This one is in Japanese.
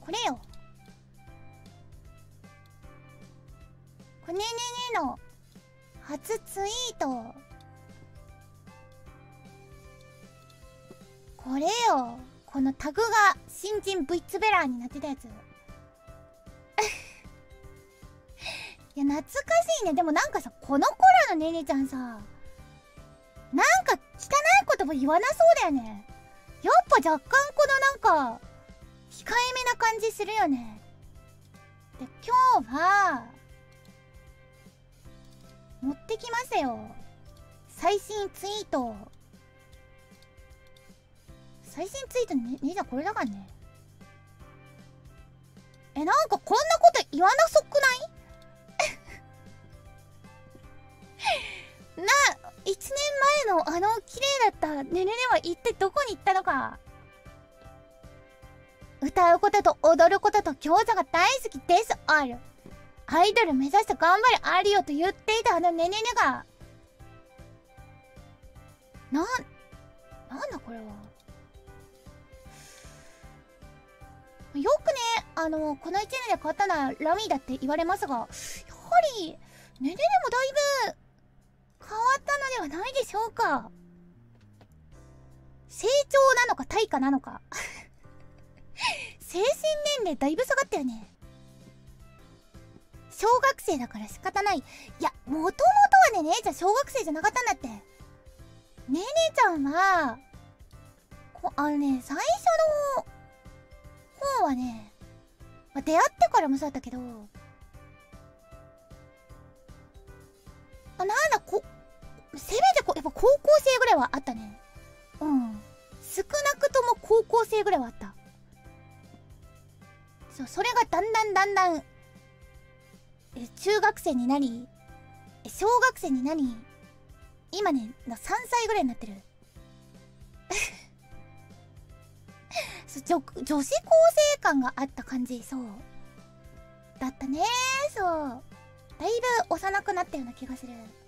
これよ。これねねねの初ツイート。これよ。このタグが新人 V ツベラーになってたやつ。いや懐かしいね。でもなんかさ、この頃のねねちゃんさ、なんか汚い言葉言わなそうだよね。やっぱ若干このなんか控えめな感じするよね。で、今日は持ってきますよ、最新ツイート。最新ツイートね、姉ちゃんこれだからね。なんかこんなこと言わなそくない1年前のあの綺麗だったねねねは一体どこに行ったのか。歌うことと踊ることと餃子が大好きです。あるアイドル目指して頑張れあるよと言っていたあのねねねがなんだこれは。よくね、この1年で変わったのはラミーだって言われますが、やはりねねねもだいぶ変わったのではないでしょうか。成長なのか退化なのか精神年齢だいぶ下がったよね。小学生だから仕方ない。いや、もともとはね、姉ちゃん小学生じゃなかったんだって。ねねちゃんは最初の方はね、出会ってからもそうだったけど、なんだせめてやっぱ高校生ぐらいはあったね。うん、少なくとも高校生ぐらいはあった。それがだんだん中学生になり小学生になり、今ね3歳ぐらいになってる女子高生感があった感じ。そうだったね。そうだいぶ幼くなったような気がする。